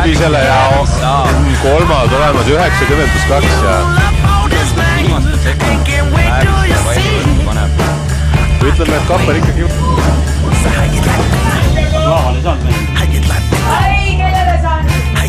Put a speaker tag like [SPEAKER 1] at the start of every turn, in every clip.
[SPEAKER 1] Rääbisele ja kolmad olemas 90+2 ja
[SPEAKER 2] viimastel sekundil Rääbis ja Vaidlus paneb.
[SPEAKER 1] Ütleme, et Kapper ikkagi
[SPEAKER 3] Laval ei saanud mängida.
[SPEAKER 4] Ai, kellele saanud?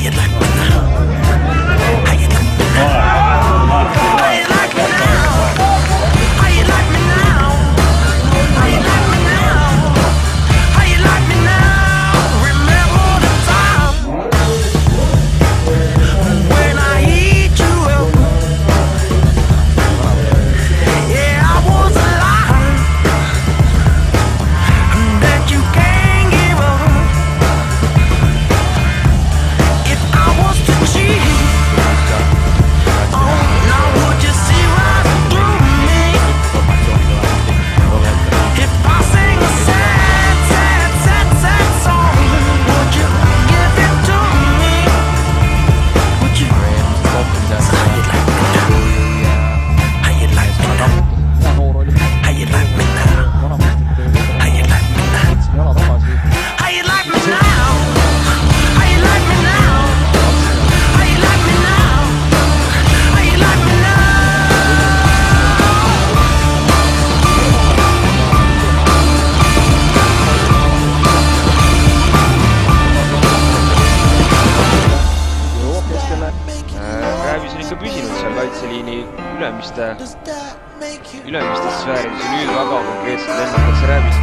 [SPEAKER 2] Rääbis on ikka püsinud seal kaitseliini ülemistes sfäärides ja nüüd väga konkreetselt lennatakse Rääbis.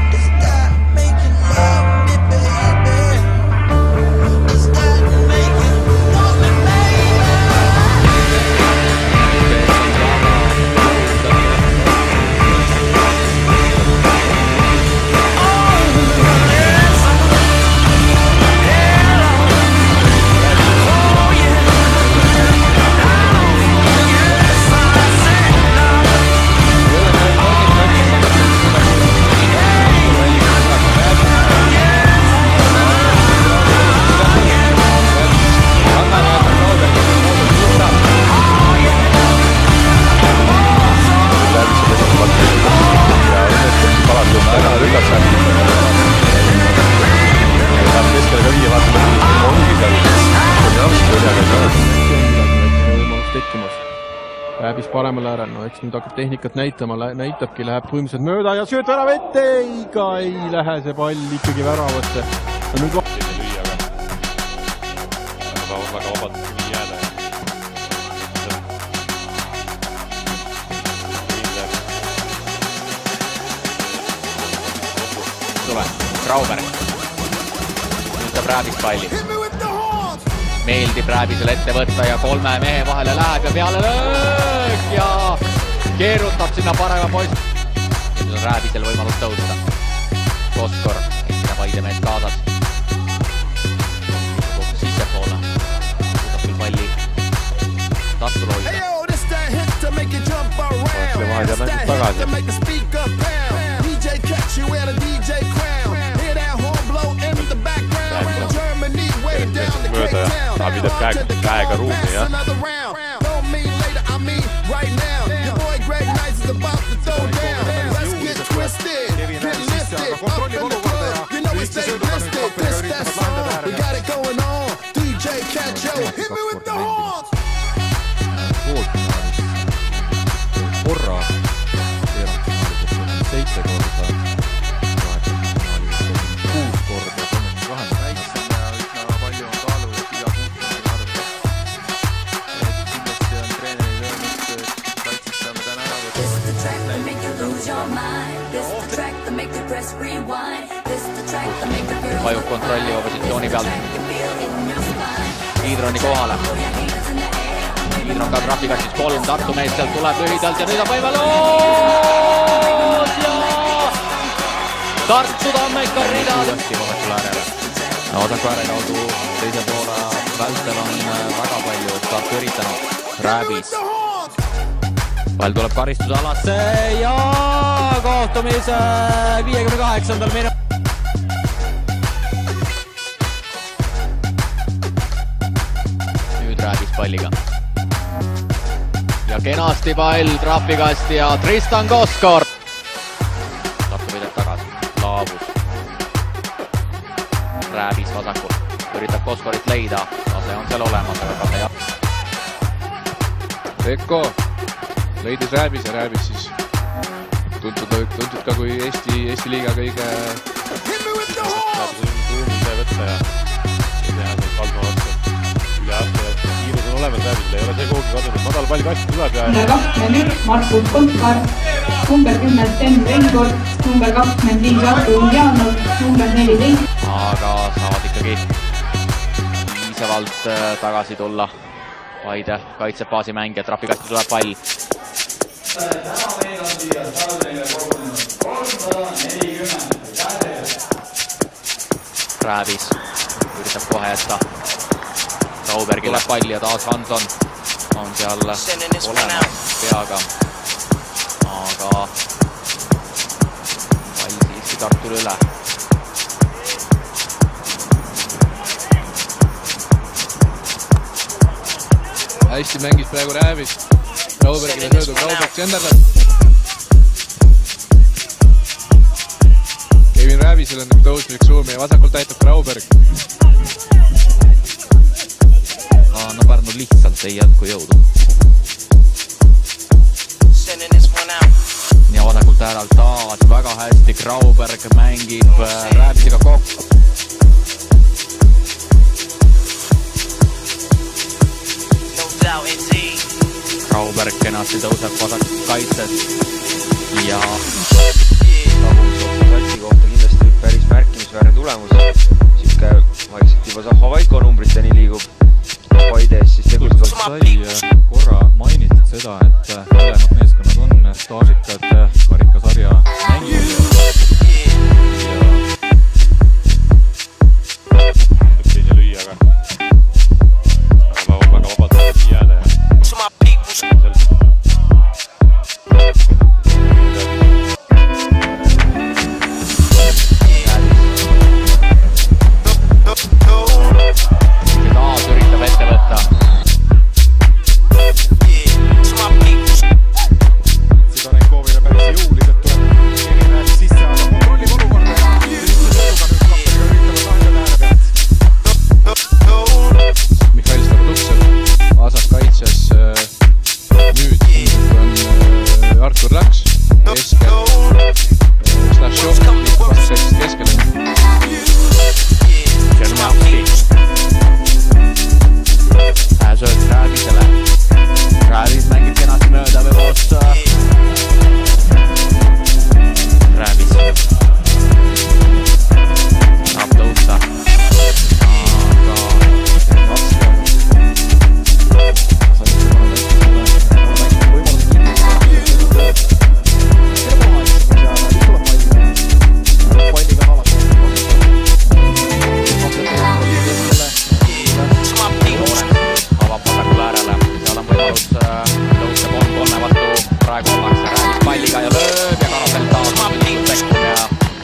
[SPEAKER 5] Rääbis paremale ära, no eks nüüd hakkab tehnikat näitama, näitabki, läheb põhimõtteliselt mööda ja sööt värava ette, ega ei lähe see pall ikkagi väravasse. No nüüd
[SPEAKER 1] lüüa, aga väga vabalt nii jääda.
[SPEAKER 6] Tule, Grauberg. Nüüd saab Rääbis palli. Meeldib Rääbisel ette võtta ja kolme mehe vahele läheb ja peale löök ja keerutab sinna parema poiss. Ja nüüd on Rääbisel võimalus tõusta. Koskor, endine Paide mees kaasas. Sissepoole. Suudab küll palli Tartul hoida.
[SPEAKER 1] Vaatle vahel ja mängib tagasi. Mööda ja Taavi teeb käega ruumi, jah.
[SPEAKER 5] kontrollib olukorda ja ühiste sõiduga nüüd Kapperiga üritavad lahendada korra veerandfinaalis 7 korda 6 korda 32 väiksem ja üsna palju on kaalu ja iga punkti arv. Kindlasti on treenerid öelnud, et kaitses saame täna ära
[SPEAKER 6] vajub kontrolliva positsiooni pealt Idroni kohale. Idron ka trahvikastist 3, Tartu mees sealt tuleb lühidalt ja nüüd on võimalus ja Tartu Tammeka ridad. No vasaku ääre kaudu teise poole vältel on väga palju Tartu üritanud. Rääbis. Pall tuleb karistusalasse ja kohtumise 58. minutil. Rääbis palliga. Ja kenasti pall trahvikasti ja Tristan Koskor. Tartu võidab tagasi. Laavus. Rääbis vasakul. Üritab Koskorit leida. see on seal olemas, aga ta jah.
[SPEAKER 5] Rekko leidis Rääbis ja Rääbis siis tuntud ka kui Eesti liiga kõige
[SPEAKER 1] ruumile võtta ja teha seal Kalma vastu üle aasta ja kiirus on olemas Rääbisel, ei ole see kuhugi kadunud, madal pall kasti tuleb ja
[SPEAKER 4] number 21 Markus Kontkar, number 10 Sten Venkord, number 25 Artur Uljanov, number 14.
[SPEAKER 6] Aga saavad ikkagi piisavalt tagasi tulla. Vaide kaitseb baasimängija, trapikasti tuleb pall. Rääbis üritab kohe jätta. Raubergile palli ja taas Hanson on seal olemas peaga. Aga pall siiski Tartul üle.
[SPEAKER 5] Hästi mängis praegu Rääbis. Raubergile söödub, Rauberg senderdab. Kevin Rääbisel on nüüd tõusmiseks ruumi ja vasakult aitab Rauberg.
[SPEAKER 6] No Pärnu lihtsalt ei jätku jõudu. Ja vasakult ääralt taas väga hästi Rauberg mängib Rääbisega kokku. Rauberg kenasti tõuseb vasak kaitses ja
[SPEAKER 2] satsi kohta kindlasti päris märkimisväärne tulemus. Siuke vaikselt juba Zahhovaiko numbriteni liigub Paides, siis tegustab.
[SPEAKER 1] sai korra mainitud seda, et mõlemad meeskonnad on staažikad karikasarja mängijad ja teise lüüa, aga väga vabalt nii jääda ja
[SPEAKER 6] taas üritab ette võtta.
[SPEAKER 1] Sidorenkovile päris jõuliselt tuleb Kevin Rääbis sisse, aga kontrollib olukorda ja üritavad lahendada ääre pealt.
[SPEAKER 5] Mihhail Startuksev vasak kaitses. Nüüd on Artur Laks keskel. Slašov vastaseks keskele.
[SPEAKER 6] Sööt Rääbisele. Rääbis mängib kenasti mööda või vastu. Rääbis saab tõusta.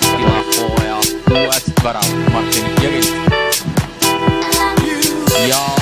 [SPEAKER 6] Ja